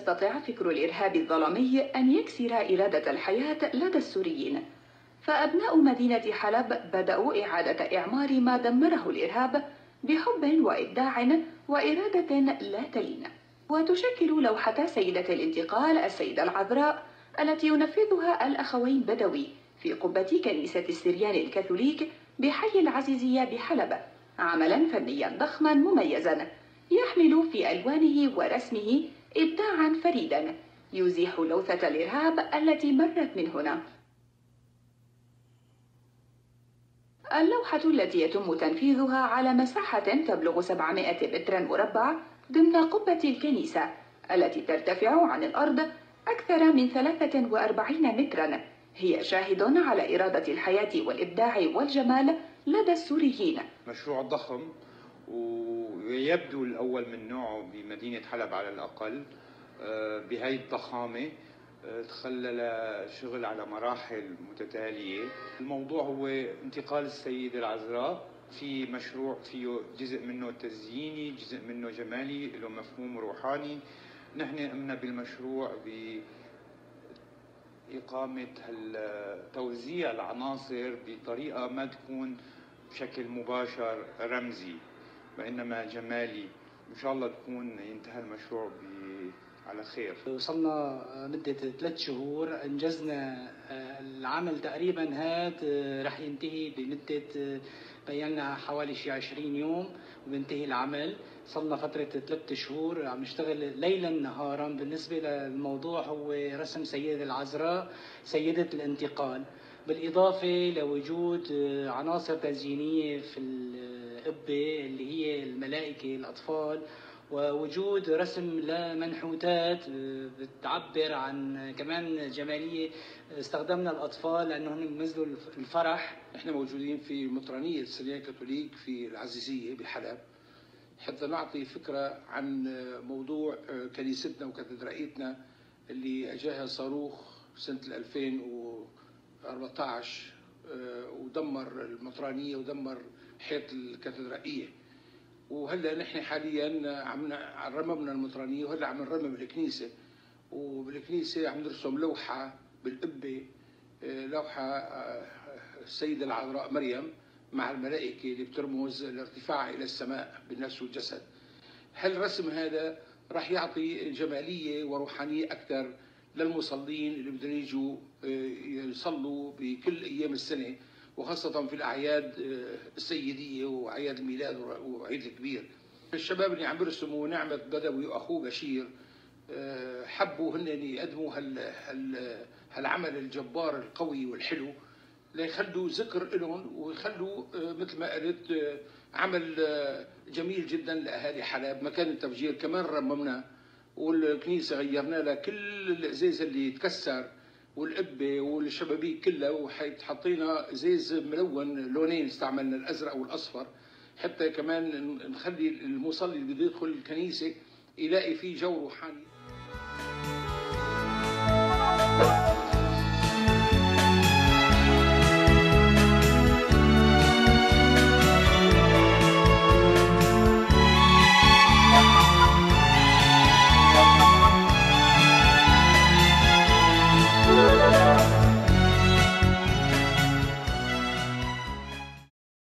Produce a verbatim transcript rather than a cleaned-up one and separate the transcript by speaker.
Speaker 1: يستطع فكر الإرهاب الظلامي أن يكسر إرادة الحياة لدى السوريين، فأبناء مدينة حلب بدأوا إعادة إعمار ما دمره الإرهاب بحب وإبداع وإرادة لا تلين. وتشكل لوحة سيدة الانتقال السيدة العذراء التي ينفذها الأخوين بدوي في قبة كنيسة السريان الكاثوليك بحي العزيزية بحلب عملا فنيا ضخما مميزا يحمل في ألوانه ورسمه إبداعا فريدا يزيح لوثة الإرهاب التي مرت من هنا. اللوحة التي يتم تنفيذها على مساحة تبلغ سبعمائة متر مربع ضمن قبة الكنيسة التي ترتفع عن الأرض أكثر من ثلاثة وأربعين مترا، هي شاهد على إرادة الحياة والإبداع والجمال لدى السوريين.
Speaker 2: مشروع ضخم ويبدو الأول من نوعه بمدينة حلب على الأقل بهي الضخامة، تخلل شغل على مراحل متتالية. الموضوع هو انتقال السيدة العذراء، في مشروع فيه جزء منه تزييني، جزء منه جمالي، له مفهوم روحاني. نحن قمنا بالمشروع بإقامة توزيع العناصر بطريقة ما تكون بشكل مباشر رمزي وإنما جمالي. إن شاء الله تكون ينتهى المشروع على خير.
Speaker 3: وصلنا مدة ثلاث شهور، انجزنا العمل تقريبا هاد رح ينتهي بمدة بينا حوالي شي عشرين يوم وبنتهي العمل. صلنا فترة ثلاث شهور عم نشتغل ليلا نهارا. بالنسبة للموضوع هو رسم سيدة العذراء سيدة الانتقال، بالإضافة لوجود عناصر تزيينية في القبة اللي هي الملائكة الأطفال، ووجود رسم لمنحوتات بتعبر عن كمان جمالية. استخدمنا الأطفال لأنهم يمثلوا الفرح.
Speaker 4: احنا موجودين في مطرانية سريان كاثوليك في العزيزية بحلب حتى نعطي فكرة عن موضوع كنيستنا وكاتدرائيتنا اللي اجاها صاروخ سنة ألفين وأربعة عشر ودمر المطرانية ودمر حيط الكاتدرائية. وهلا نحن حاليا عم رممنا المطرانيه وهلا عم نرمم الكنيسه، وبالكنيسه عم نرسم لوحه بالقبه، لوحه السيده العذراء مريم مع الملائكه اللي بترمز الارتفاع الى السماء بالنفس والجسد. هالرسم هذا راح يعطي جماليه وروحانيه اكثر للمصلين اللي بدهم يجوا يصلوا بكل ايام السنه، وخاصة في الأعياد السيدية وأعياد الميلاد وعيد الكبير. الشباب اللي عم بيرسموا نعمت بدوي وأخوه بشير حبوا هن يقدموا هال هال هالعمل الجبار القوي والحلو ليخلوا ذكر لهم ويخلوا مثل ما قلت عمل جميل جدا لأهالي حلب. مكان التفجير كمان رممنا والكنيسة غيرنا لها كل الإزاز اللي تكسر والقبه والشبابيك كلها، وحطينا زيز ملون لونين، استعملنا الازرق والاصفر حتى كمان نخلي المصلي اللي بده يدخل الكنيسه يلاقي فيه جو روحاني.